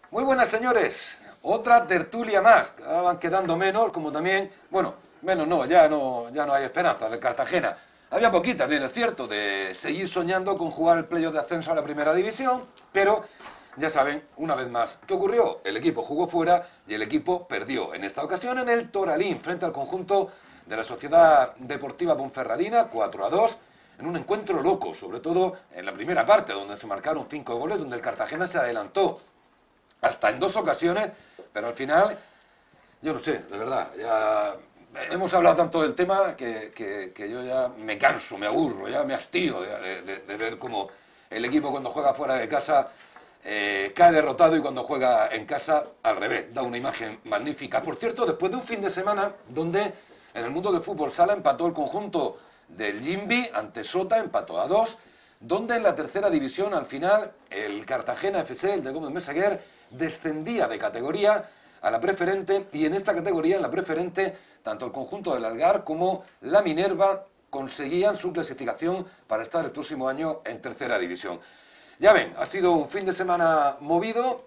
Muy buenas, señores. Otra tertulia más. Van quedando menos, como también... Bueno, menos no, ya no hay esperanza de Cartagena. Había poquitas, bien es cierto, de seguir soñando con jugar el playoff de ascenso a la primera división, pero ya saben, una vez más, ¿qué ocurrió? El equipo jugó fuera y el equipo perdió. En esta ocasión en el Toralín, frente al conjunto de la Sociedad Deportiva Ponferradina, 4-2, en un encuentro loco, sobre todo en la primera parte, donde se marcaron 5 goles, donde el Cartagena se adelantó hasta en 2 ocasiones, pero al final, yo no sé, de verdad, ya hemos hablado tanto del tema que yo ya me canso, me aburro, ya me hastío de ver cómo el equipo cuando juega fuera de casa cae derrotado y cuando juega en casa al revés, da una imagen magnífica. Por cierto, después de un fin de semana donde en el mundo del fútbol sala empató el conjunto del Jimbi ante Sota, empató a 2, donde en la tercera división al final el Cartagena FC, el de Gómez Meseguer, descendía de categoría a la preferente, y en esta categoría, en la preferente, tanto el conjunto del Algar como la Minerva conseguían su clasificación para estar el próximo año en tercera división. Ya ven, ha sido un fin de semana movido,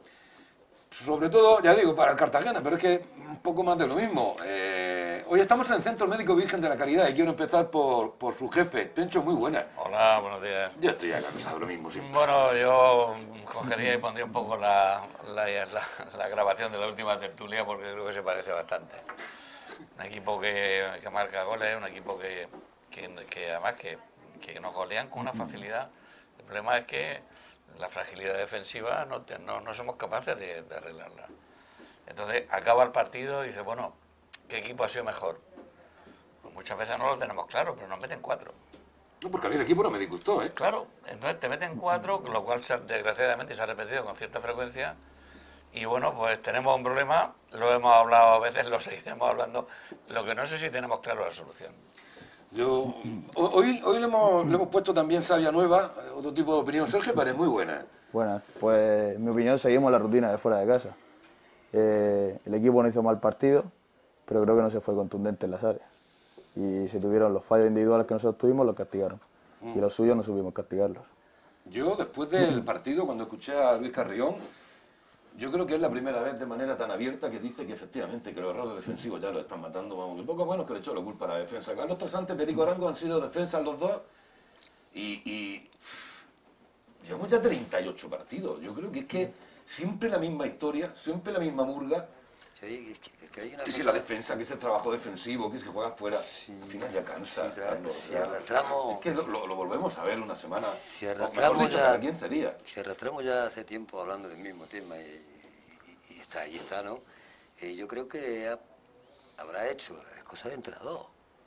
sobre todo, ya digo, para el Cartagena, pero es que un poco más de lo mismo. Hoy estamos en el Centro Médico Virgen de la Caridad y quiero empezar por su jefe. Pencho, muy buena. Hola, buenos días. Yo estoy ya cansado de lo mismo siempre. Bueno, yo cogería y pondría un poco la grabación de la última tertulia porque creo que se parece bastante. Un equipo que marca goles, un equipo que además que nos golean con una facilidad. El problema es que la fragilidad defensiva no somos capaces de arreglarla. Entonces acaba el partido y dice, bueno, ¿qué equipo ha sido mejor? Pues muchas veces no lo tenemos claro, pero nos meten 4. No, porque a mí el equipo no me disgustó, ¿eh? Claro, entonces te meten 4, lo cual desgraciadamente se ha repetido con cierta frecuencia. Y bueno, pues tenemos un problema, lo hemos hablado a veces, lo seguiremos hablando. Lo que no sé si tenemos claro la solución. Hoy le hemos puesto también savia nueva, otro tipo de opinión. Sergio Pérez, muy buena. Buenas, pues en mi opinión seguimos la rutina de fuera de casa. El equipo no hizo mal partido, pero creo que no se fue contundente en las áreas. Y se tuvieron los fallos individuales que nosotros tuvimos, los castigaron. Y los suyos no supimos castigarlos. Yo, después del partido, cuando escuché a Luis Carrión, yo creo que es la primera vez de manera tan abierta que dice que efectivamente que los errores defensivos ya los están matando. Vamos, que poco menos que le echó la culpa a la defensa. Carlos Trasante, Perico Arango han sido defensas los dos y llevamos ya 38 partidos. Yo creo que es que siempre la misma historia, siempre la misma murga. Que hay una Que si cosa... la defensa, que ese trabajo defensivo, que es que juegas fuera, Sí, al final ya cansa. sí, claro, si arrastramos... Es que lo volvemos a ver una semana, Si o mejor arrastramos dicho, ya... cada 15 días. Si arrastramos ya hace tiempo hablando del mismo tema y está, ¿no? Yo creo que habrá hecho, es cosa de entrenador.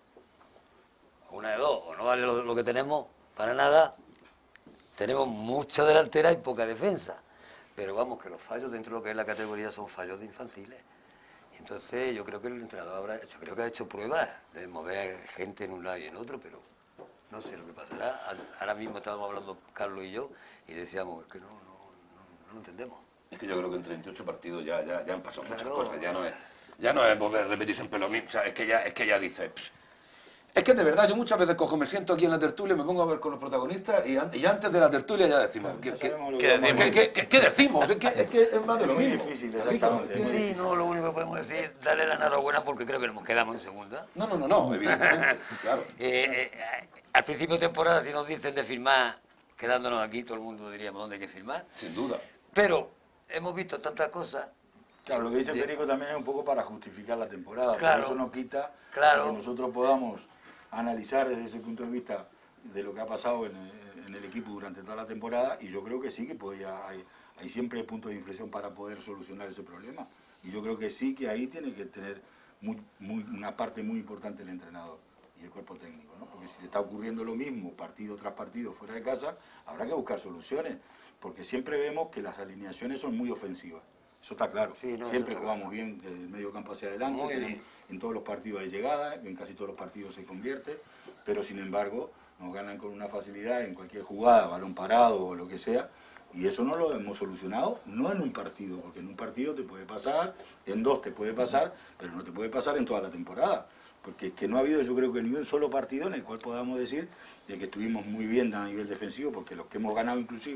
Una de dos, o no vale lo que tenemos para nada, tenemos mucha delantera y poca defensa. Pero vamos, que los fallos dentro de lo que es la categoría son fallos de infantiles. Entonces yo creo que el entrenador creo que ha helo pruebas de mover gente en un lado y en otro, pero no sé lo que pasará. Ahora mismo estábamos hablando Carlos y yo y decíamos que no lo entendemos. Es que yo creo que en 38 partidos ya han pasado muchas Claro. cosas, ya no es volver a repetir siempre lo mismo, o sea, es que ya dices... Es que de verdad, yo muchas veces cojo, me siento aquí en la tertulia, me pongo a ver con los protagonistas y antes de la tertulia ya decimos... ¿Qué decimos? Es que es más de lo mismo. Difícil, exactamente. Sí, no, lo único que podemos decir es darle la enhorabuena porque creo que nos quedamos en segunda. No, evidentemente, claro. Al principio de temporada, si nos dicen de firmar, quedándonos aquí, todo el mundo diríamos dónde hay que firmar. Sin duda. Pero hemos visto tantas cosas. Claro, lo que dice Perico también es un poco para justificar la temporada, Claro. pero eso no quita Claro. que nosotros podamos analizar desde ese punto de vista de lo que ha pasado en el equipo durante toda la temporada, y yo creo que sí que hay siempre puntos de inflexión para poder solucionar ese problema. Y yo creo que sí que ahí tiene que tener una parte muy importante el entrenador y el cuerpo técnico, ¿no? Porque si le está ocurriendo lo mismo partido tras partido fuera de casa, habrá que buscar soluciones, porque siempre vemos que las alineaciones son muy ofensivas. Eso está claro. Sí, no, siempre eso está jugamos bien desde el medio campo hacia adelante. Muy bien. En todos los partidos hay llegada, en casi todos los partidos se convierte, pero sin embargo nos ganan con una facilidad en cualquier jugada, balón parado o lo que sea, y eso no lo hemos solucionado, no en un partido, porque en un partido te puede pasar, en 2 te puede pasar, pero no te puede pasar en toda la temporada, porque es que no ha habido, yo creo que ni un solo partido en el cual podamos decir de que estuvimos muy bien a nivel defensivo, porque los que hemos ganado inclusive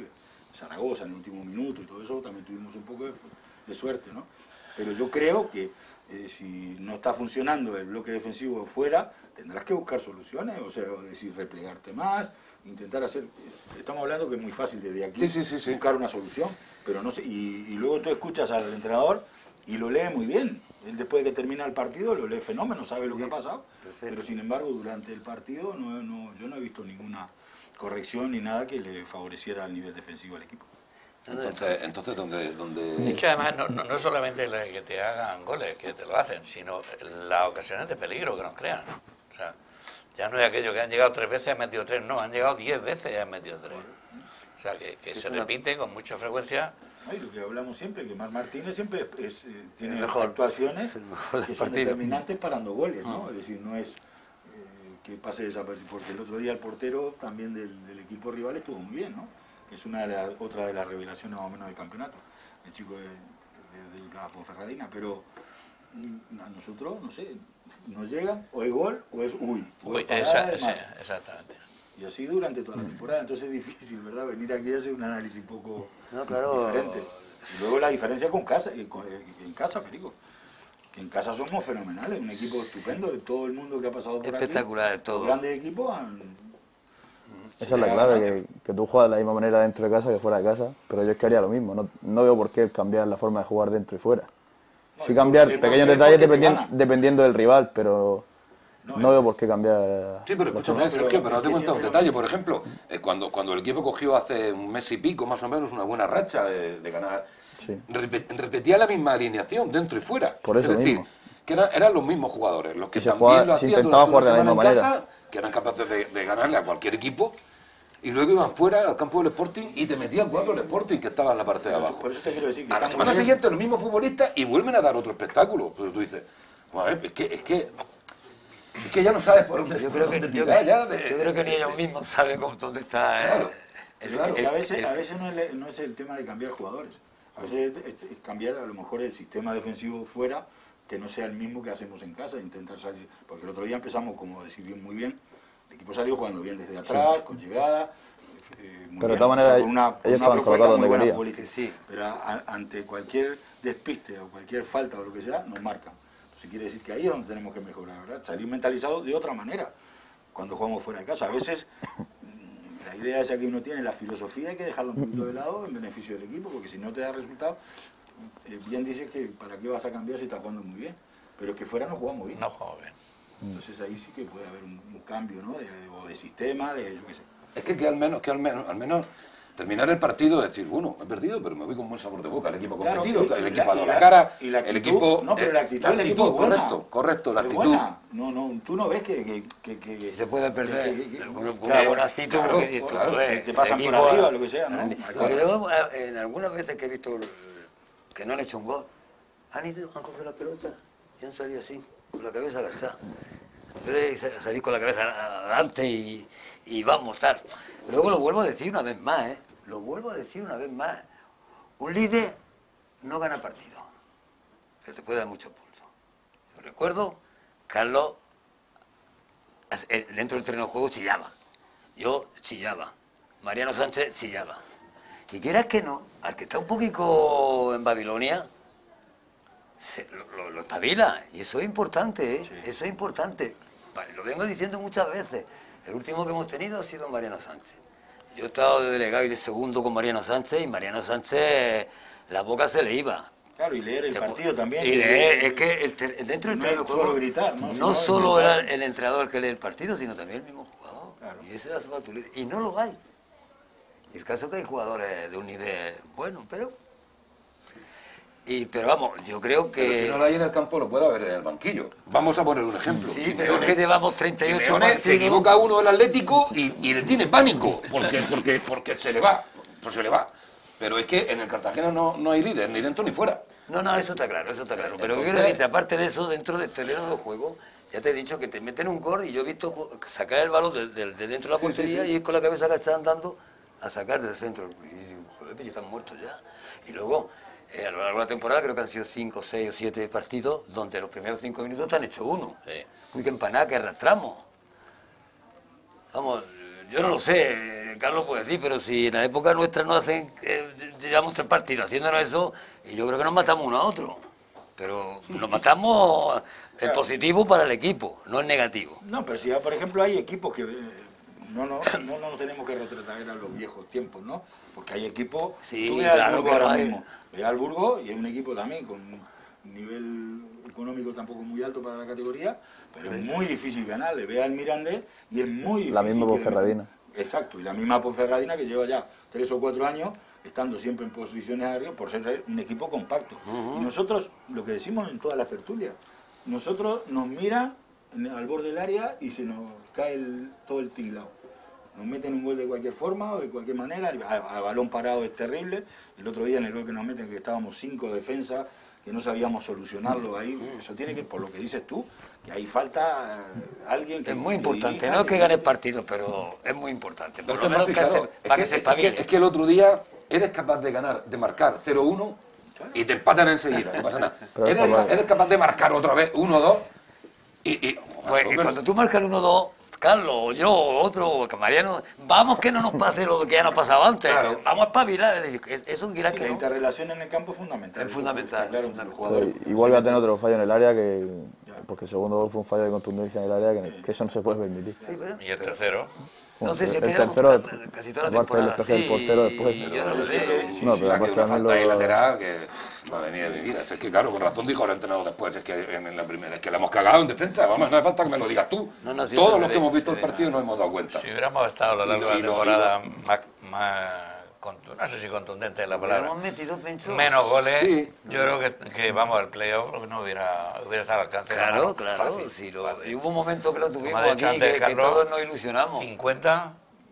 Zaragoza en el último minuto y todo eso, también tuvimos un poco de suerte, ¿no? Pero yo creo que si no está funcionando el bloque defensivo fuera, tendrás que buscar soluciones, o sea, decir, replegarte más, intentar hacer... Estamos hablando que es muy fácil desde aquí buscar una solución, pero no sé, y luego tú escuchas al entrenador y lo lee muy bien. Él después de que termina el partido lo lee fenómeno, sabe lo que ha pasado, pero sin embargo durante el partido yo no he visto ninguna corrección ni nada que le favoreciera el nivel defensivo al equipo. Entonces ¿dónde...? Es que además no solamente que te hagan goles, que te lo hacen, sino las ocasiones de peligro que nos crean. O sea, ya no es aquello que han llegado 3 veces y han metido 3, no, han llegado 10 veces y han metido 3. O sea, que se repite con mucha frecuencia. Y lo que hablamos siempre, que Marc Martínez siempre tiene mejor, actuaciones que son determinantes parando goles, ¿no? Es decir, no es que pase desapercibido, porque el otro día el portero también del equipo rival estuvo muy bien, ¿no? Es otra de las revelaciones más o menos del campeonato, el chico de la Ponferradina, pero a nosotros, no sé, nos llegan, o es gol o es Exactamente. Y así durante toda la temporada, entonces es difícil, ¿verdad? Venir aquí a hacer un análisis un poco diferente. Y luego la diferencia con casa, en casa, me digo, que en casa somos fenomenales, un equipo estupendo de todo el mundo que ha pasado por espectacular aquí. todo. Los grandes equipos Esa es la clave, que tú juegas de la misma manera dentro de casa que fuera de casa, pero yo es que haría lo mismo, no veo por qué cambiar la forma de jugar dentro y fuera. Sí cambiar pequeños detalles dependiendo del rival, pero no veo por qué cambiar... Sí, pero escúchame, Sergio, pero date cuenta de un detalle, por ejemplo, cuando el equipo cogió hace un mes y pico, más o menos, una buena racha de ganar, repetía la misma alineación dentro y fuera. Por eso es decir, mismo. que eran los mismos jugadores, los que Y se también jugaba- lo se hacían intentaba durante jugar de la una semana en misma casa, que eran capaces de ganarle a cualquier equipo, y luego iban fuera al campo del Sporting y te metían 4 el Sporting que estaba en la parte de abajo. Por eso te quiero decir que A la semana siguiente los mismos futbolistas y vuelven a dar otro espectáculo. Pero tú dices, joder, es que ya no sabes por dónde Yo creo que ni ellos mismos saben dónde está. Claro. a veces no es el tema de cambiar jugadores. A veces es cambiar a lo mejor el sistema defensivo fuera, que no sea el mismo que hacemos en casa, intentar salir. Porque el otro día empezamos, como decir bien, muy bien. El equipo salió jugando bien desde atrás, con llegada. Muy Pero de bien, todas maneras, con una ellos estaban propuesta colocados muy donde buena querían. futbolística. Sí. Pero ante cualquier despiste o cualquier falta o lo que sea, nos marcan. Entonces quiere decir que ahí es donde tenemos que mejorar, ¿verdad? Salir mentalizados de otra manera cuando jugamos fuera de casa. A veces la idea esa que uno tiene, la filosofía, hay que dejarlo un poquito de lado en beneficio del equipo, porque si no te da resultado, bien dices que para qué vas a cambiar si estás jugando muy bien. Pero es que fuera no jugamos bien. No jugamos bien. Entonces ahí sí que puede haber un cambio, ¿no? O de sistema, de yo qué sé. Es que al menos terminar el partido, decir, bueno, he perdido, pero me voy con buen sabor de boca. El equipo Claro, competido, y el equipo ha dado la- la cara, y la el actitud, equipo... no, pero la actitud del equipo es buena. correcto, la Es actitud. buena. No, tú no ves que Se puede perder con una claro, buena actitud. claro, que dices, claro, joder, te pasan el por equipo arriba, lo que sea, ¿no? Porque luego, en algunas veces que he visto que no han hecho un gol, han cogido la pelota y han salido así, con la cabeza agachada. En vez de salir con la cabeza adelante y vamos, tal. Luego lo vuelvo a decir una vez más, ¿eh? Lo vuelvo a decir una vez más. Un líder no gana partido, pero te puede dar muchos puntos. Yo recuerdo, Carlos, dentro del terreno de juego chillaba. Yo chillaba. Mariano Sánchez chillaba. Y quieras que no, al que está un poquito en Babilonia, lo espabila. Y eso es importante, ¿eh? Sí. Eso es importante. Vale, lo vengo diciendo muchas veces. El último que hemos tenido ha sido Mariano Sánchez. Yo he estado de delegado y de segundo con Mariano Sánchez, y Mariano Sánchez la boca se le iba. Claro, y leer el partido también. Y leer, es que dentro del terreno de juego, gritar, no solo era el entrenador el que lee el partido, sino también el mismo jugador. Claro. Y ese hace falta. Y no lo hay. Y el caso es que hay jugadores de un nivel bueno, pero vamos, yo creo que... Pero si no lo hay en el campo, lo puede haber en el banquillo. Vamos a poner un ejemplo. Sí, pero es que llevamos 38 Simeone, partidos. se equivoca uno del Atlético y le tiene pánico, porque se le va, pues se le va. Pero es que en el Cartagena no hay líder, ni dentro ni fuera. No, eso está claro, eso está claro. Pero Entonces... quiero decirte, aparte de eso, dentro del terreno de juego, ya te he dicho que te meten un gol y yo he visto sacar el balón de dentro de la portería y ir con la cabeza agachada andando a sacar del centro. Y digo, joder, ya están muertos ya. Y luego, a lo largo de la temporada creo que han sido 5, 6 o 7 partidos donde los primeros 5 minutos te han hecho uno. Sí. Uy, qué empanada que arrastramos. Vamos, yo no lo sé, Carlos puede decir, pero si en la época nuestra nos hacen, llevamos 3 partidos haciéndonos eso, y yo creo que nos matamos uno a otro. Pero nos matamos en positivo para el equipo, no en negativo. No, pero si, por ejemplo, hay equipos que no nos tenemos que retrotraer a los viejos tiempos, ¿no? Porque hay equipos... Sí, tú ves al claro Burgos que lo ahora hay. mismo. Ve al Burgos y es un equipo también con un nivel económico tampoco muy alto para la categoría, pero es muy difícil ganarle. Ve al Mirandés y es muy difícil. La misma que le Ponferradina. metan. Exacto, y la misma Ponferradina que lleva ya 3 o 4 años estando siempre en posiciones arriba por ser un equipo compacto. Y nosotros, lo que decimos en todas las tertulias, nosotros nos mira al borde del área y se nos cae todo el tinglado. Nos meten un gol de cualquier forma o de cualquier manera, a balón parado es terrible. El otro día en el gol que nos meten, que estábamos 5 defensas, que no sabíamos solucionarlo ahí, eso tiene que, por lo que dices tú, que ahí falta alguien que... Es muy que importante, dirija, no es que ganes partidos, pero es muy importante. Por Pero lo es que, menos fijaros, para que se espabile. es que el otro día eres capaz de ganar, de marcar 0-1 y te empatan enseguida, no pasa nada. Pero Eres capaz de marcar otra vez 1-2 y Pues cuando tú marcas el 1-2, Carlos, o yo, o otro, o Mariano, vamos que no nos pase lo que ya nos pasaba antes, Claro. vamos a espabilar, es un guirá la que no. interrelación en el campo es fundamental. Es fundamental, Está claro, es entre los fundamental. jugadores. Y vuelve a tener otro fallo en el área, porque el segundo gol fue un fallo de contundencia en el área que eso no se puede permitir. Sí, pero- Y el tercero. no sé si El quedamos tercero, casi toda la aparte del temporada. despeje del Sí, portero después. yo no lo sé. No, o pero sea, que aparte una a mí falta ahí lo... lateral que madre mía de mi vida. Es que claro, con razón dijo el entrenador después, es que en la primera, es que la hemos cagado en defensa, vamos, no hace falta que me lo digas tú. No, no, sí, Todos se los ve, que hemos se visto el ve. partido nos hemos dado cuenta. Si hubiéramos estado a lo largo de la Y lo- temporada no sé si contundente es la palabra, Hemos metido, Pencho. menos goles, Sí. yo creo que vamos al playoff porque no hubiera estado al alcance de la Claro, mano. claro. Fácil, Sí, fácil. y hubo un momento que lo tuvimos Como ha aquí, dicho antes que Carlos, todos nos ilusionamos. 50,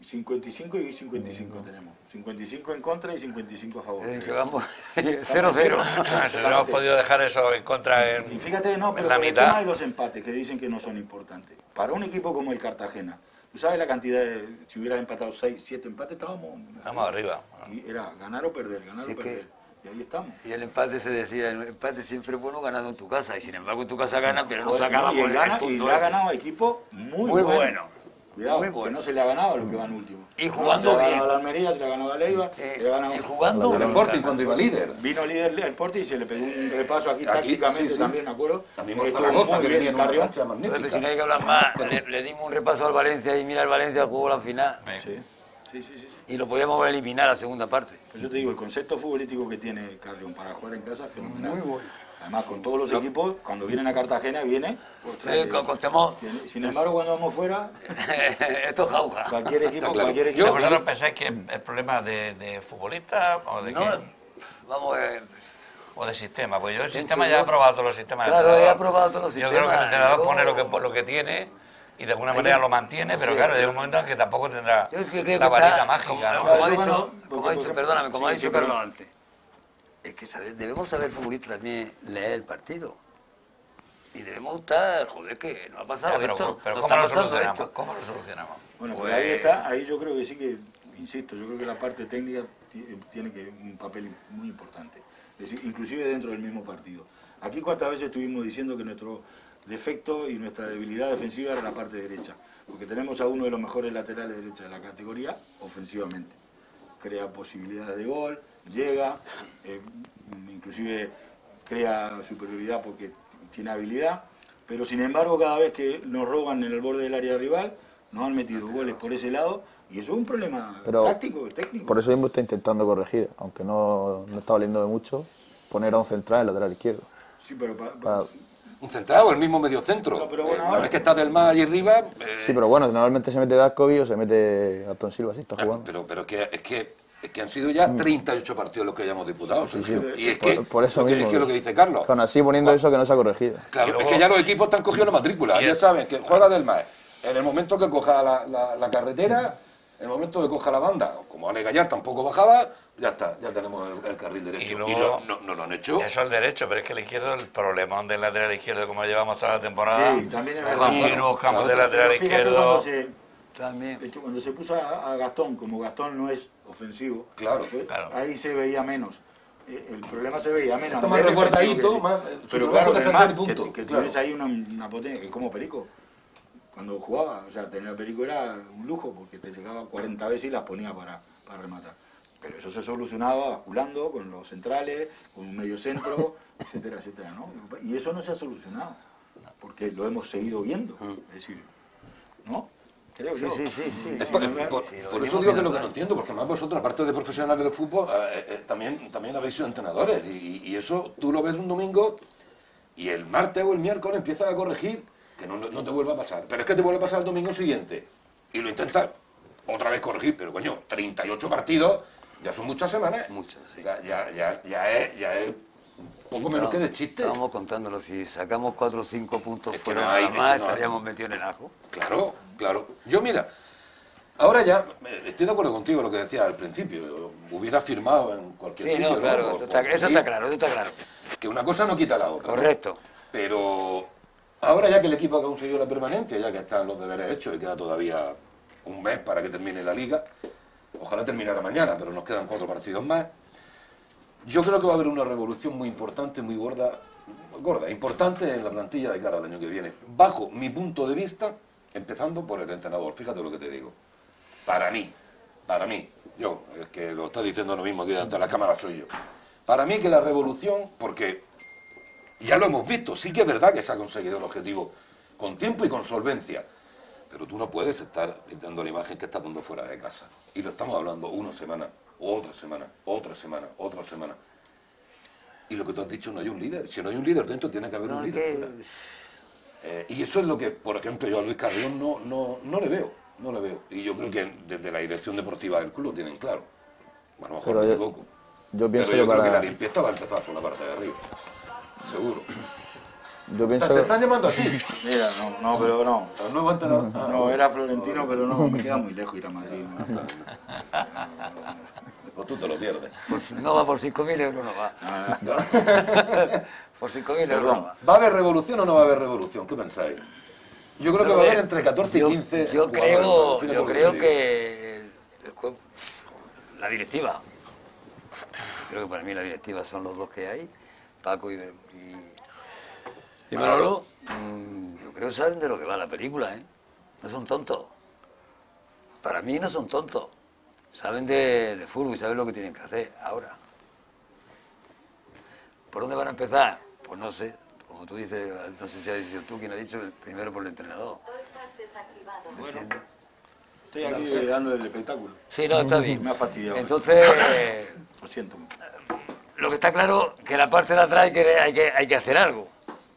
55 y 55 tenemos. 55 en contra y 55 a favor. Que vamos 0-0. si hubiéramos podido dejar eso en contra Y en, fíjate, no, pero en la por el tema mitad. de los empates que dicen que no son importantes. Para un equipo como el Cartagena, ¿tú sabes la cantidad de... Si hubieras empatado 6, 7 empates, estábamos... Vamos arriba. Y era ganar o perder, ganar Sí, o perder. que- Y ahí estamos. Y el empate se decía, el empate siempre es bueno ganando en tu casa. Y sin embargo en tu casa gana, pero no Joder, sacábamos y el gana, y punto le ha ese. ganado a equipo muy, Muy bueno. Cuidado, Muy que bueno. no se le ha ganado a los que van últimos. Y jugando se le ha bien. ganado a la Almería, se le ha ganado a Leiva, le ha ganado... Y jugando El bien. Sporting cuando iba líder. Vino líder el Sporting y se le pegó un repaso aquí, tácticamente sí, sí. también, me acuerdo. También Estuvo Zaragoza, muy que bien venía en una Carrión. racha magnífica. Pero si no hay que hablar más, le dimos un repaso al Valencia y mira el Valencia jugó la final. Sí, sí, sí, sí. Y lo podíamos eliminar la segunda parte. Pues yo te digo, el concepto futbolístico que tiene Carrión para jugar en casa es fenomenal. Muy bueno. Además, con todos los equipos, cuando vienen a Cartagena, viene... Con temor. Sin embargo, cuando vamos fuera, Esto es jauja. cualquier equipo, claro. cualquier Yo- equipo... ¿Vosotros pensáis que es problema de futbolista o de No, qué? vamos a ver. O de sistema? Pues yo el Sí, sistema sí, ya he yo- probado todos los sistemas. del Claro, entrenador. he aprobado todos los Yo creo que el sistemas, entrenador yo- pone lo que tiene y de alguna manera lo mantiene, pero Sí, claro, llega pero- un momento en que tampoco tendrá Yo es que creo la que varita está, mágica, ¿no? como ha Bueno, dicho, porque- perdóname, como ha sí, dicho sí, pero- Carlos antes, es que debemos saber futbolistas también leer el partido. Y debemos estar, joder, que no ha pasado Ya, pero esto, pero no ¿cómo está lo pasando solucionamos? esto. ¿Cómo lo solucionamos? Bueno, Pues- pues ahí está, ahí yo creo que sí que, insisto, yo creo que la parte técnica tiene que un papel muy importante. Es decir, inclusive dentro del mismo partido. Aquí cuántas veces estuvimos diciendo que nuestro defecto y nuestra debilidad defensiva era la parte derecha, porque tenemos a uno de los mejores laterales derechas de la categoría ofensivamente. Crea posibilidades de gol, llega, inclusive crea superioridad porque tiene habilidad, pero sin embargo cada vez que nos roban en el borde del área rival, nos han metido goles por ese lado y eso es un problema Pero táctico, técnico. Por eso mismo está intentando corregir, aunque no está valiendo de mucho, poner a un central en el lateral izquierdo. Sí, pero Un central o el mismo medio centro. No, pero bueno, Una ahora- vez que estás del mar ahí arriba... Sí, pero bueno, normalmente se mete Dascovi o se mete Gastón Silva, si está jugando. Pero es que han sido ya 38 partidos los que hayamos disputado, Sergio. Y es que, Por eso lo que, mismo, es que lo que dice Carlos. Aún así poniendo eso que no se ha corregido. Claro, Y luego- es que ya los equipos te han cogido la matrícula, Y ya el- saben que juega del mar. En el momento que coja la carretera, en el momento que coja la banda, como Ale Gallar tampoco bajaba, ya está, ya tenemos el carril derecho. Y luego- no lo han hecho. Eso es el derecho, pero es que el izquierdo, el problemón del lateral izquierdo, como llevamos toda la temporada, Sí, también es y verdad. los campos Claro, del lateral Pero fíjate izquierdo... cuando se, También. de hecho, cuando se puso a Gastón, como Gastón no es ofensivo, Claro. pues, Claro. ahí se veía menos. El problema se veía menos. Está a más nivel reguardadito, defensivo que sí. más, su Pero trabajo claro, es defender además, y punto, que claro. tienes ahí una potencia, que es como Perico. cuando jugaba. O sea, tener a Perico era un lujo porque te llegaba 40 veces y las ponía para rematar. Pero eso se solucionaba basculando con los centrales, con un medio centro, etcétera, etcétera, ¿no? Y eso no se ha solucionado, porque lo hemos seguido viendo. Es decir, ¿no? Creo yo. Sí. Por eso digo que lo que no entiendo, porque además vosotros, aparte de profesionales de fútbol, también habéis sido entrenadores, y eso tú lo ves un domingo y el martes o el miércoles empiezas a corregir, que no te vuelva a pasar. Pero es que te vuelve a pasar el domingo siguiente, y lo intentas otra vez corregir, pero coño, 38 partidos, ya son muchas semanas. Muchas, sí. Ya es poco menos que de chiste. Estábamos contándolo, si sacamos 4 o 5 puntos Es que fuera no nada hay, es que más, no hay. estaríamos metidos en el ajo. Claro. Yo, mira, ahora ya estoy de acuerdo contigo lo que decía al principio. Hubiera firmado en cualquier Sí, sitio. no, claro, Por- eso por está ir, claro. Que una cosa no quita la otra. ¿no? Correcto. Pero ahora ya que el equipo ha conseguido la permanencia, ya que están los deberes hechos y queda todavía un mes para que termine la liga, ojalá terminara mañana, pero nos quedan 4 partidos más. Yo creo que va a haber una revolución muy importante, muy gorda, importante en la plantilla de cara al año que viene. Bajo mi punto de vista, empezando por el entrenador. Fíjate lo que te digo. Para mí, yo, el que lo está diciendo lo mismo aquí delante de la cámara soy yo. Para mí que la revolución, porque ya lo hemos visto, sí que es verdad que se ha conseguido el objetivo con tiempo y con solvencia, pero tú no puedes estar dando la imagen que estás dando fuera de casa. Y lo estamos hablando una semana, otra semana. Y lo que tú has dicho, no hay un líder. Si no hay un líder dentro, tiene que haber un líder fuera. Y eso es lo que, por ejemplo, yo a Luis Carrión no le veo. Y yo creo que desde la dirección deportiva del club lo tienen claro. A lo mejor me equivoco. Yo pienso Pero yo creo que la para... limpieza va a empezar por la parte de arriba. Seguro. Yo pienso Te están llamando a ti. Mira, no, pero no. Al nuevo entrenador. No, era Florentino, pero no, me queda muy lejos ir a Madrid. ¿no? Pues tú te lo pierdes. No va por 5.000 euros, no va. Por 5.000 euros no va. ¿Va a haber revolución o no va a haber revolución? ¿Qué pensáis? Yo creo que va a haber entre 14 y 15 Yo jugadores. Fíjate creo lo te digo. que la directiva, creo que para mí la directiva son los dos que hay, Paco y Manolo, yo creo que saben de lo que va la película, ¿eh? No son tontos. Para mí no son tontos. Saben de fútbol y saben lo que tienen que hacer ahora. ¿Por dónde van a empezar? Pues no sé. Como tú dices, no sé si has dicho tú quien ha dicho, primero por el entrenador. ¿Me entiendes? Estoy aquí dando el espectáculo. Sí, no, está bien. Me ha fastidiado. Entonces, Lo siento mucho. lo que está claro que la parte de atrás hay que hacer algo.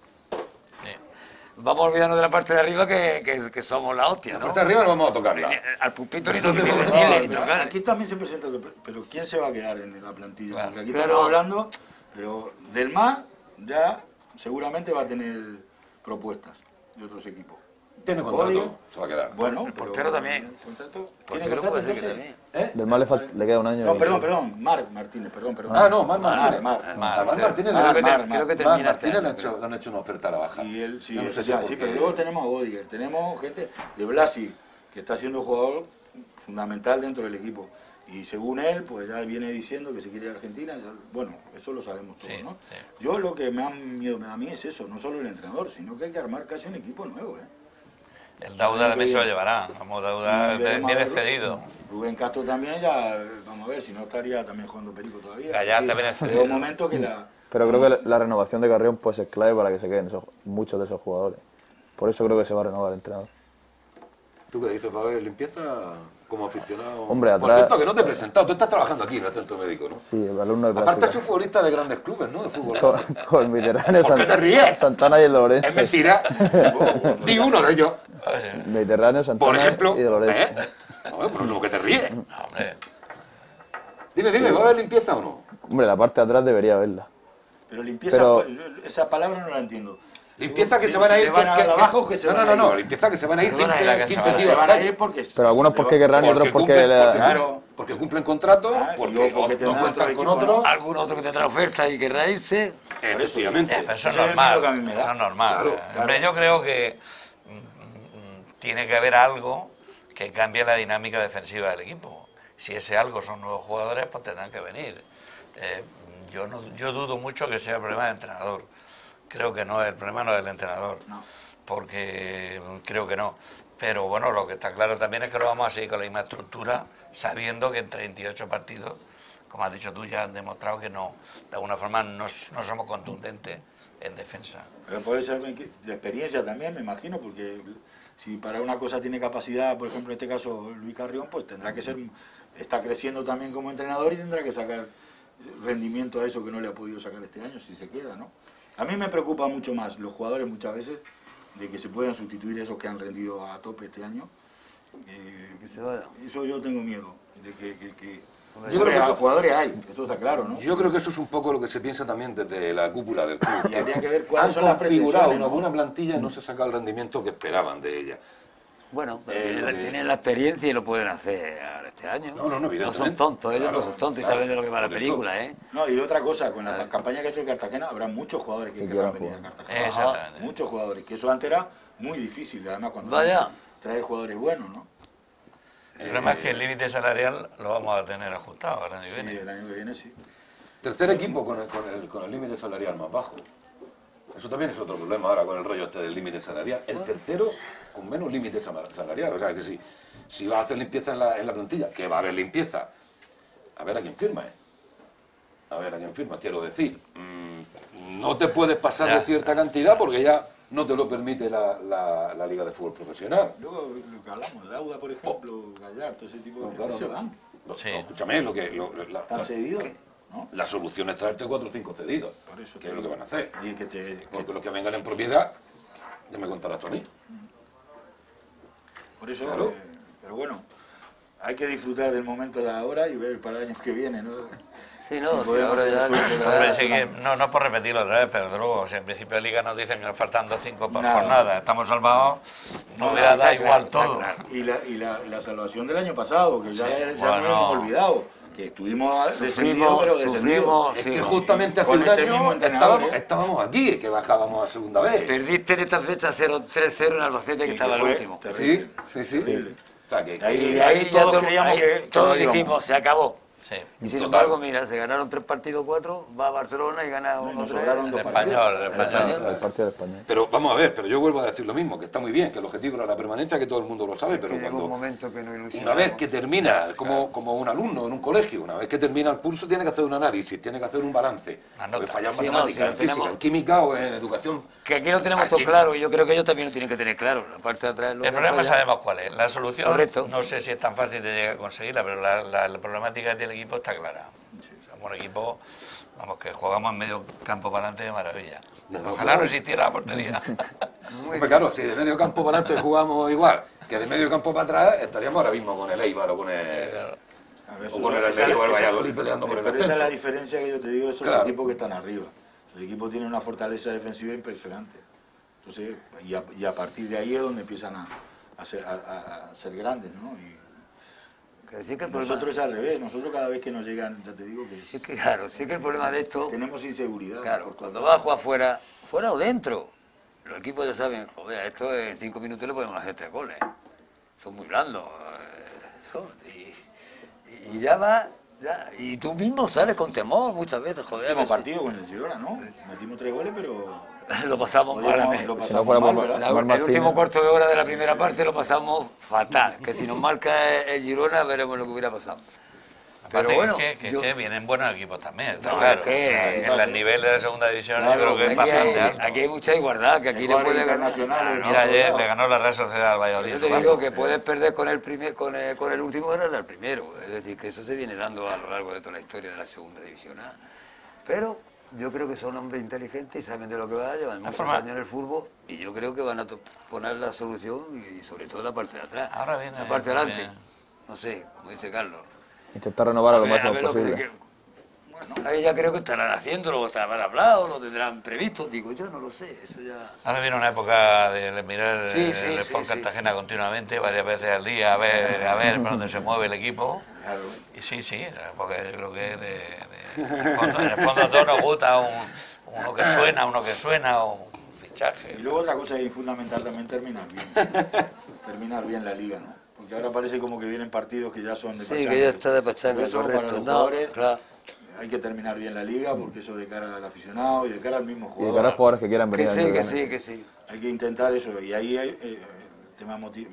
Vamos a olvidarnos de la parte de arriba que somos la hostia, La ¿no? parte de arriba no vamos a tocarla. Al pupito ni decirle ni tocarle. Aquí también se presenta, pero ¿quién se va a quedar en la plantilla? Claro. Porque aquí Claro. estamos hablando, pero del MAS ya seguramente va a tener propuestas de otros equipos. Tiene contrato, Odio. se va a quedar. Bueno, El portero también. ¿Contrato? Portero puede ser que también. ¿Eh? Del mal le queda un año. No, y- perdón, Marc Martínez, perdón. Ah, no, Marc Martínez. Marc. A Marc sí. Martínez Creo que Marc creo que Marc termina este Martínez año, le han hecho una oferta a la baja. Y él sí, Yo no sé si sí, porque- pero luego tenemos a Bodiger, tenemos gente de Blasi, que está siendo un jugador fundamental dentro del equipo. Y según él, pues ya viene diciendo que se quiere ir a Argentina. Bueno, eso lo sabemos todos, Sí, ¿no? sí. Yo lo que me da miedo a mí es eso, no solo el entrenador, sino que hay que armar casi un equipo nuevo, ¿eh? El Dauda también se lo llevará. Vamos, Dauda Y veremos a viene ver, cedido. Rubén Castro también ya, vamos a ver, si no estaría también jugando Perico todavía. Gallar también es Llega cedido. un momento que la... Pero creo que la renovación de Carrión pues, es clave para que se queden muchos de esos jugadores. Por eso creo que se va a renovar el entrenador. ¿Tú qué dices? ¿Va a haber limpieza como aficionado? Hombre, Por atrás- cierto, que no te he presentado. Tú estás trabajando aquí en el centro médico, ¿no? Sí, el alumno de Aparte, práctica. soy futbolista de grandes clubes, ¿no? De fútbol. Con el Mediterráneo, ¿Por qué te ríes? Santana y el Lorenzo. Es mentira. Di uno de ellos. Mediterráneo, Santana Por ejemplo. y de Lorenzo. ¿Eh? No, pero lo que te ríes. No, hombre. Dime, ¿va a haber limpieza o no? Hombre, la parte de atrás debería haberla. Pero limpieza, Pero- esa palabra no la entiendo. Limpieza que Si- se van a si ir... le van a dar abajo, que se van a ir. No, limpieza que se van a ir Se van a ir, la que se 15 van a ir. tíos. Se van a ir porque... Pero algunos porque querrán y otros porque... Claro. Porque cumplen contrato, Ah, y porque luego porque no tendrán cuentan otro con equipo, otro. ¿no? Algún otro que tendrá oferta y querrá irse. Efectivamente. Pero eso es Ese es el miedo normal. que a mí me da. Eso es normal. Claro, Hombre, yo creo que tiene que haber algo que cambie la dinámica defensiva del equipo. Si ese algo son nuevos jugadores, pues tendrán que venir. Yo dudo mucho que sea el problema del entrenador. Creo que no, el problema no es del entrenador. No. porque creo que no. Pero bueno, lo que está claro también es que no vamos a seguir con la misma estructura, sabiendo que en 38 partidos, como has dicho tú, ya han demostrado que no, de alguna forma no somos contundentes en defensa. Pero puede ser de experiencia también, me imagino, porque si para una cosa tiene capacidad, por ejemplo, en este caso Luis Carrión, pues tendrá que ser, está creciendo también como entrenador y tendrá que sacar rendimiento a eso que no le ha podido sacar este año, si se queda, ¿no? A mí me preocupa mucho más los jugadores muchas veces, de que se puedan sustituir esos que han rendido a tope este año. Que se vaya. Eso yo tengo miedo, de que Yo creo que eso- jugadores hay, esto está claro, ¿no? Yo creo que eso es un poco lo que se piensa también desde la cúpula del club. Y habría que ver Han cuáles son las configurado pretensiones, una ¿no? buena plantilla y no se saca el rendimiento que esperaban de ella. Bueno, lo que- tienen la experiencia y lo pueden hacer ahora este año. No, evidentemente. No son tontos, ellos Claro, no son tontos y claro, saben de lo que va la por eso. película, ¿eh? No, y otra cosa, con la campaña que ha hecho el Cartagena, habrá muchos jugadores que quieran venir a Cartagena. Exactamente. Muchos jugadores, que eso antes era muy difícil, además cuando Vaya. traer jugadores buenos, ¿no? El problema es que el límite salarial lo vamos a tener ajustado el año que Sí, viene. el año que viene sí. Tercer equipo con el límite salarial más bajo. Eso también es otro problema ahora con el rollo este del límite salarial. El tercero con menos límite salarial. O sea, que si va a hacer limpieza en la plantilla, que va a haber limpieza, a ver a quién firma, ¿eh? A ver a quién firma, quiero decir. No te puedes pasar Ya. de cierta cantidad porque ya no te lo permite la Liga de Fútbol Profesional. Luego lo que hablamos, Dauda, por ejemplo, Gallardo, ese tipo de No, gente claro, se no. van. Sí. Escúchame, Están cedidos, ¿no? la solución es traerte 4 o 5 cedidos, Por eso que es lo que van a hacer. Y que Porque los que vengan en propiedad, ya me contarás tú a mí. por eso, Claro. pero bueno, hay que disfrutar del momento de ahora y ver para el año que viene, ¿no? Sí, no, Sí, si podemos ahora hacer ya... suerte, Hombre, sí que, no por repetirlo otra vez, pero desde luego, si en principio de Liga nos dicen que nos faltan 2-5 por Nada. jornada, estamos salvados, no hubiera está dado igual claro, todo. está claro. Y la salvación del año pasado, que ya, Sí, ya bueno. no hemos olvidado, que estuvimos descendidos, Sufrimos, pero descendidos. sufrimos, Es sí. que justamente hace Con un este mismo año entrenador, estábamos aquí, que bajábamos a segunda vez. Perdiste en esta fecha 3-0 en Albacete, que Sí, estaba el fue último. terrible. Sí. Terrible. O sea, que Ahí- Y de ahí ya todos todo- creíamos ahí que todos no íbamos. dijimos, se acabó. Sí. Y sin Total. embargo, mira, se ganaron 3 partidos 4, va a Barcelona y gana No, y nos 1-3. sobraron El dos español, el español. El partido de España. Pero vamos a ver, pero yo vuelvo a decir lo mismo, que está muy bien, que el objetivo era la permanencia, que todo el mundo lo sabe, pero Que llegó un cuando momento que no una ilusionamos. vez que termina, como un alumno en un colegio, una vez que termina el curso tiene que hacer un análisis, tiene que hacer un balance. Anota. Porque falla en Sí, no, matemáticas, si lo en física, tenemos- en química o en educación. Que aquí lo tenemos todo Aquí- claro y yo creo que ellos también lo tienen que tener claro. La parte de atrás es lo El que problema falla. sabemos cuál es. La solución, Correcto. no sé si es tan fácil de llegar a conseguirla, pero la problemática del equipo está clara. Somos un equipo, vamos, que jugamos en medio campo para adelante de maravilla. Ojalá no existiera la portería. Hombre, claro, si de medio campo para adelante jugamos igual que de medio campo para atrás, estaríamos ahora mismo con el Eibar o con el... A ver, O con el Atlético del Valladolid peleando por el pero esa es la ascenso. diferencia que yo te digo, esos Claro. equipos que están arriba. El equipo tiene una fortaleza defensiva impresionante. Entonces, y a partir de ahí es donde empiezan a ser grandes, ¿no? Y Que sí que el problema, nosotros es al revés, nosotros cada vez que nos llegan, ya te digo que sí que, claro, sí que el problema de esto, tenemos inseguridad. claro, cuando vas a jugar fuera o dentro, los equipos ya saben, joder, esto en 5 minutos le podemos hacer 3 goles. Son muy blandos. Y ya va, ya, y tú mismo sales con temor muchas veces, joder. Último a ver partido con el Girona, ¿no? Metimos 3 goles, pero si lo pasamos podíamos- malamente. lo Si no pasamos fuera mal, por- ¿verdad? Omar El Martínez. último cuarto de hora de la primera parte lo pasamos fatal. Que si nos marca el Girona veremos lo que hubiera pasado. Pero Aparte bueno, que yo- vienen buenos equipos también, está No, claro. es que- En el nivel de la segunda división Claro, yo creo que es aquí bastante hay, alto. aquí hay mucha igualdad, que aquí le Jugadores puede ganar. internacionales, Mira, ayer claro. le ganó la Real Sociedad al Valladolid. Yo en te su digo campo. que puedes perder con el último ganar el primero. Es decir, que eso se viene dando a lo largo de toda la historia de la segunda división A. Pero yo creo que son hombres inteligentes y saben de lo que va, llevan muchos forma- años en el fútbol y yo creo que van a poner la solución y sobre todo la parte de atrás. Ahora viene- la parte de adelante. viene. No sé, como dice Carlos. Intentar renovar a lo A máximo ver lo que- posible. Bueno, ahí ya creo que estarán haciéndolo, estarán hablado, lo tendrán previsto. Digo, yo no lo sé, eso ya... Ahora viene una época de mirar Sí, el sí, Sport sí, sí. Cartagena continuamente, varias veces al día, a ver por dónde se mueve el equipo. Claro. Y sí, porque yo creo que en el fondo a todos nos gusta uno que suena, un fichaje. Y luego otra cosa que es fundamental también terminar bien la liga, ¿no? Porque ahora parece como que vienen partidos que ya son de Sí, pachanga. que ya está de pachanga, Pero eso correcto. para los No, jugadores, claro. hay que terminar bien la liga, porque eso de cara al aficionado y de cara al mismo Y de jugador. cara a jugadores que quieran venir. Que al sí, club que también. sí, que sí. Hay que intentar eso, y ahí hay el tema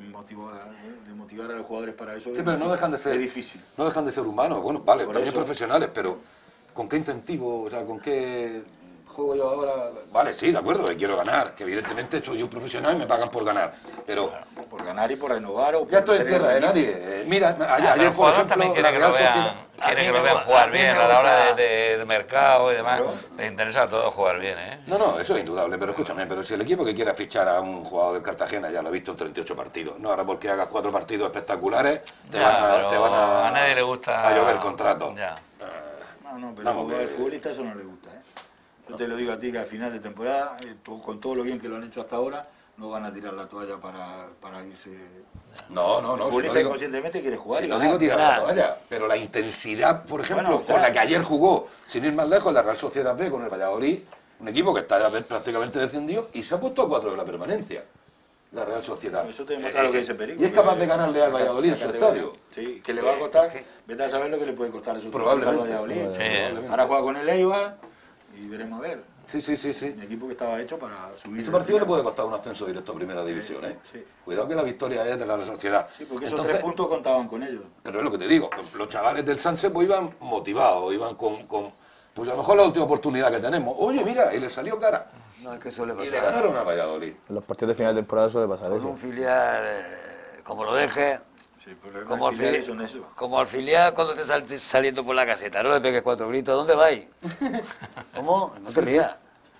de motivar a los jugadores para eso. Sí, pero no dejan de ser... Es difícil. No dejan de ser humanos. Bueno, vale, Por también eso. profesionales, pero ¿con qué incentivo? O sea, ¿con qué juego yo ahora? Vale, sí, de acuerdo, que quiero ganar, que evidentemente soy un profesional y me pagan por ganar, pero... Por ganar y por renovar. O Ya estoy en tener tierra de equipo. nadie. Mira, Pero ayer, el por jugador ejemplo, también la quiere que Real lo Sociedad... vean, A quiere mí que me lo vean gusta- jugar a mí bien me a la hora gusta- de mercado y demás. Claro. Les interesa a todos jugar bien, ¿eh? No, no, eso es indudable, pero escúchame, pero si el equipo que quiera fichar a un jugador del Cartagena ya lo ha visto en 38 partidos, no ahora porque hagas 4 partidos espectaculares te Ya, van pero a nadie le gusta... a llover contratos. Ya. No, pero Vamos, al que- futbolista eso no le gusta. Yo te lo digo a ti que al final de temporada, con todo lo bien que lo han hecho hasta ahora, no van a tirar la toalla para irse. No, no, El no, si futbolista no digo, inconscientemente quiere jugar. si y no ganar. digo tirar la ganar. toalla, pero la intensidad, por ejemplo, Bueno, o sea, con la que ayer jugó, sin ir más lejos, la Real Sociedad B con el Valladolid, un equipo que está ya prácticamente descendido y se ha puesto a 4 de la permanencia, la Real Sociedad. Eso te demuestra lo que dice Perico. Y es capaz de ganarle al Valladolid en su estadio. Sí, que le va a costar. Vete a saber lo que le puede costar eso. Probablemente. Sí. Ahora juega con el Eibar y veremos a ver. Sí, sí, sí, sí. Un equipo que estaba hecho para subir. Ese partido le puede costar un ascenso directo a Primera División, ¿eh? Sí. Cuidado que la victoria es de la Real Sociedad. Sí, porque esos Entonces, 3 puntos contaban con ellos. pero es lo que te digo, los chavales del Sanse pues iban motivados, iban con... Pues a lo mejor la última oportunidad que tenemos. Oye, mira, y le salió cara. No, es que suele Y le pasar. ganaron a Valladolid. En los partidos de final de temporada suele pasar Con eso. un filial, como lo dejes, Sí, el problema como al, es que filial, son eso. como al filial cuando te estés saliendo por la caseta, no le pegues 4 gritos, ¿dónde vais? ¿Cómo? No te rías.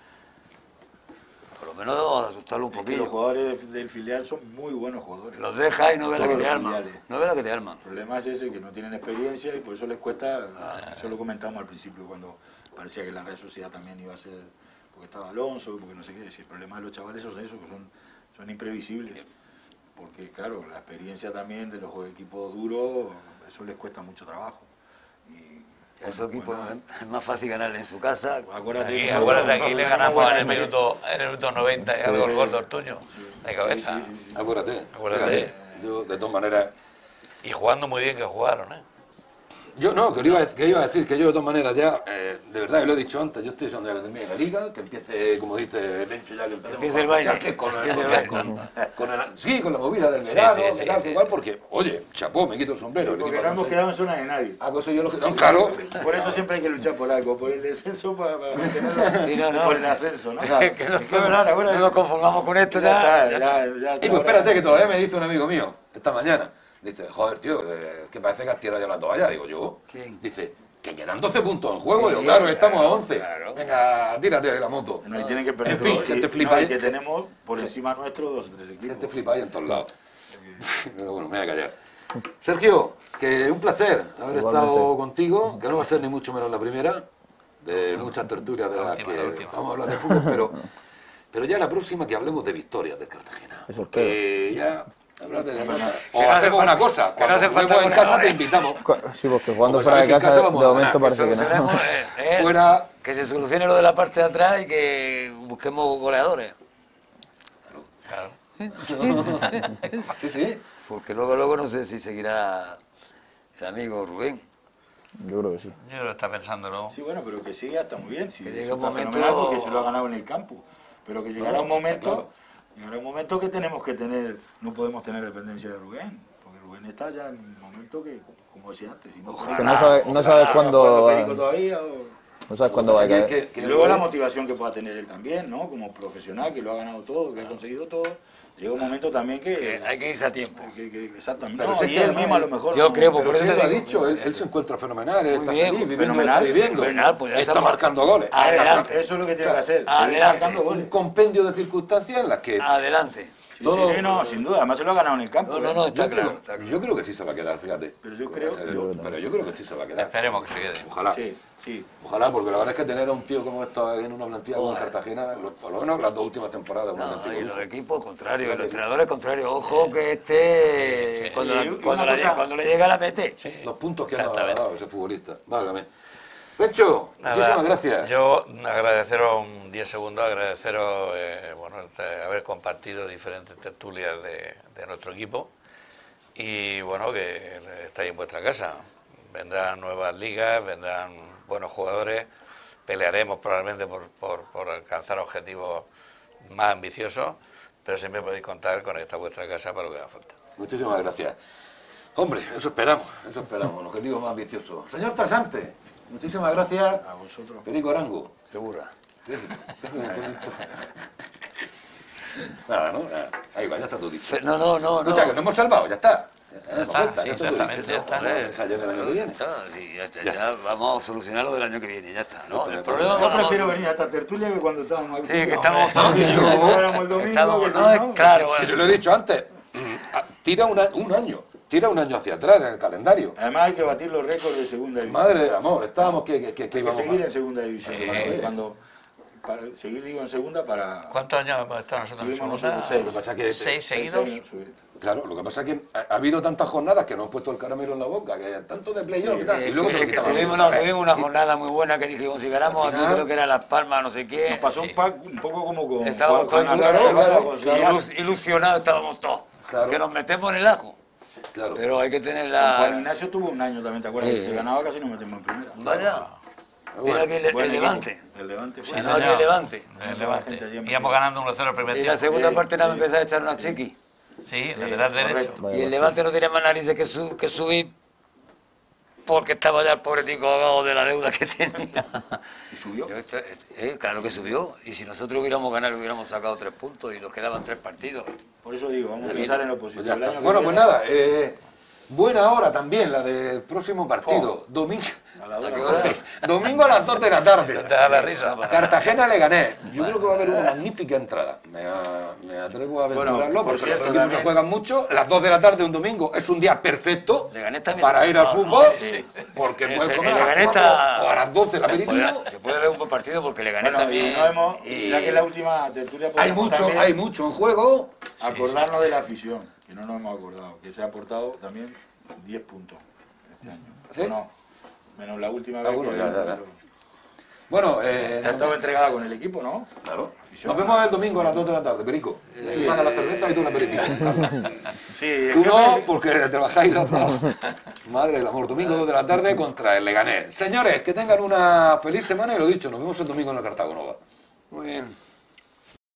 Por lo menos debemos asustarlo un Es que los poquillo. jugadores del filial son muy buenos jugadores. Los dejas y no ves la que Todos te los arman. filiales. No ves la que te arman. El problema es ese, que no tienen experiencia y por eso les cuesta. Eso lo comentamos al principio, cuando parecía que la Real Sociedad también iba a ser, porque estaba Alonso, porque no sé qué. Si el problema de los chavales es eso, que son imprevisibles. Porque, claro, la experiencia también de los equipos duros, eso les cuesta mucho trabajo. Y, A esos equipos es más fácil ganarle en su casa. acuérdate, Acuérdate, aquí le ganamos buena en el experiencia. minuto 90 y algo el gol de Ortuño, de cabeza. Acuérdate, Acuérdate. fíjate, yo de todas maneras... Y jugando muy bien que jugaron, ¿eh? Yo no, que iba a decir que yo de todas maneras ya, de verdad, y lo he dicho antes, yo estoy deseando ya que termine la liga, que empiece, como dice Lencho, ya que empecemos Empiece el con baile. fichajes, con Empiece el baile. sí, con la movida del verano, sí, que tal, sí. que cual, porque, oye, chapó, me quito el sombrero. el Porque equipo no hemos no sé. quedado en zona de nadie. Ah, pues soy yo lo que... No, claro. Por eso siempre hay que luchar por algo, por el descenso, para mantenerlo, Sí, no. por el ascenso, ¿no? Que no nos conformamos con esto ya. Ya Y pues espérate, que todavía me dice un amigo mío, esta mañana, dice, joder, tío, que parece que has tirado ya la toalla. Digo, yo. ¿Quién? Dice, que quedan 12 puntos en juego. Digo, Sí, claro, estamos a claro, 11. claro. Venga, tírate de la moto. No, y tienen que perder En fin, todo. gente Y- flipa no, y ahí. que tenemos por encima nuestro 2 o 3 equipos. Gente flipa ahí en todos lados. Pero bueno, me voy a callar. Sergio, que un placer haber Igualmente. estado contigo, que no va a ser ni mucho menos la primera, de muchas tertulias de La las última, que la última. vamos a hablar de fútbol, pero ya la próxima que hablemos de victorias del Cartagena. Eso Porque ya hablar de derrotas. O no hace hacemos falta- una cosa, que no cuando hace falta juguemos en casa goleadores. te invitamos. Sí, porque jugando Como fuera sabes de que en casa casa, vamos de a momento ganar, parece que no. Solucionemos, Fuera... que se solucione lo de la parte de atrás y que busquemos goleadores. Claro. Sí, sí. Porque luego no sé si seguirá el amigo Rubén. Yo creo que sí. Yo creo que está pensándolo. Sí, un está muy bien. Sí, Que llegue eso un está momento- fenomenal porque se lo ha ganado en el campo. Pero que llegará un momento, claro. llegará un momento que tenemos que tener, no podemos tener dependencia de Rubén. Porque Rubén está ya en un momento que, como decía antes, si no, Que no sabes cuándo, Perico todavía, no sabes cuándo va a caer. Que y luego la Rubén- motivación que pueda tener él también, ¿no? Como profesional, que lo ha ganado todo, que ha conseguido todo. Llega un momento también Que hay que irse a tiempo. exactamente. Pero No, si es y que él mismo a lo mejor. yo no, creo, pero por eso Pero te él lo ha digo. dicho, él se encuentra fenomenal, él está bien, feliz, viviendo, fenomenal, está viviendo, fenomenal, pues ya está estamos- marcando goles. Adelante. Eso es lo que tiene que hacer. Adelante. seguir marcando Un goles. compendio de circunstancias en las que... Adelante. Sí, todo- sí, no, sin duda. Además se lo ha ganado en el campo. No, está Yo claro. creo- Está claro. Yo creo que sí se va a quedar, fíjate. Pero yo creo- Pero yo creo que sí se va a quedar. Esperemos que se quede. Ojalá. Sí, sí. Ojalá, porque la verdad es que tener a un tío como esto en una plantilla como Joder. Cartagena, por lo menos las 2 últimas temporadas, una No, plantilla y como los esta. equipos contrarios, y los entrenadores contrarios. Ojo que este, cuando, Sí, la- y cuando, una la- cosa- cuando le llega la mete. Sí. Los puntos que nos ha Exactamente. dado ese futbolista. Válgame. Pencho, Nada, muchísimas gracias. Yo agradeceros 10 segundos, agradeceros bueno, haber compartido diferentes tertulias de nuestro equipo y bueno, que estáis en vuestra casa. Vendrán nuevas ligas, vendrán buenos jugadores, pelearemos probablemente por alcanzar objetivos más ambiciosos, pero siempre podéis contar con esta vuestra casa para lo que haga falta. Muchísimas gracias. Hombre, eso esperamos, un objetivo más ambicioso. Señor Trasante, muchísimas gracias. A vosotros. Perico Arango. Segura. Nada, ¿no? Nada. Ahí va, ya está todo dicho. No. Escucha, que nos hemos salvado, ya está. Ya está, sí, está todo exactamente, dicho. ya está. Hombre, ensayo del año que viene. Sí, ya vamos a solucionarlo del año que viene, ya está. No, el Yo problema Yo es que prefiero venir a esta tertulia que cuando estábamos aquí. Sí, que estábamos todos Que yo. estábamos el domingo, Estábamos, que si no, claro, Si bueno. yo lo he dicho antes, tira un año hacia atrás en el calendario. Además hay que batir los récords de segunda división. Madre de amor, estábamos que Hay que íbamos seguir mal. en segunda división. Para seguir, digo, en segunda para... ¿Cuántos años hemos estado nosotros en Tuvimos segunda? nosotros Lo que pasa es que- 6 seguidos. Claro, lo que pasa es que ha habido tantas jornadas que nos han puesto el caramelo en la boca, que tanto de playoff y tal, y luego te lo que quitaban. tuvimos una jornada muy buena que dijimos, si ganamos aquí creo que era Las Palmas, no sé qué. Nos pasó un poco como con... Estábamos todos ilusionados, estábamos todos. Claro. Que nos metemos en el ajo. Claro. Pero hay que tener Juan la... Ignacio tuvo un año también, ¿te acuerdas? Que si ganaba casi nos metemos en primera. Vaya. Mira aquí el Buen Levante. equipo. El Levante fue. Ganó aquí el Levante. El Levante. gente allí en Íbamos ganando 1-0 el primer Y tiempo. la segunda parte nada me empezó a echar una chiqui. Sí, lateral derecho. correcto. Y el Levante no tenía más narices que subir porque estaba ya el pobre tico abajo de la deuda que tenía. Y subió. Claro que subió. Y si nosotros hubiéramos ganado, hubiéramos sacado 3 puntos y nos quedaban 3 partidos. Por eso digo, vamos a pensar en lo Pues positivo. ya El está. año que Bueno, pues viene- nada, buena hora también la del próximo partido. Domingo. A la hora. ¿A qué hora? Domingo a las 2 de la tarde. Te da la risa. Cartagena le gané. Yo creo que va a haber una magnífica entrada. Me atrevo a aventurarlo Bueno, por porque cierto, los equipos se también- juegan mucho. Las 2 de la tarde un domingo es un día perfecto Leganés también para se- ir al no, fútbol. sí. Porque El puedes comer a Leganés las 4 está- o a las 12 el aperitivo. Se puede ver un buen partido porque le gané Bueno, también. y no hemos, ya que en la última tertulia Hay podemos también hay mucho en juego. acordarnos de la afición, que no nos hemos acordado, que se ha aportado también 10 puntos este año. ¿Sí? No, menos la última vez bueno, que ya. Bueno, ha estado entregada con el equipo, ¿no? claro. Nos vemos el domingo a las 2 de la tarde, Perico. Paga la cerveza y tú el aperitivo. Sí, Tú no, porque trabajáis los dos. Madre del amor, domingo 2 de la tarde contra el Leganés. Señores, que tengan una feliz semana y lo dicho, nos vemos el domingo en el Cartago Nova. Muy bien.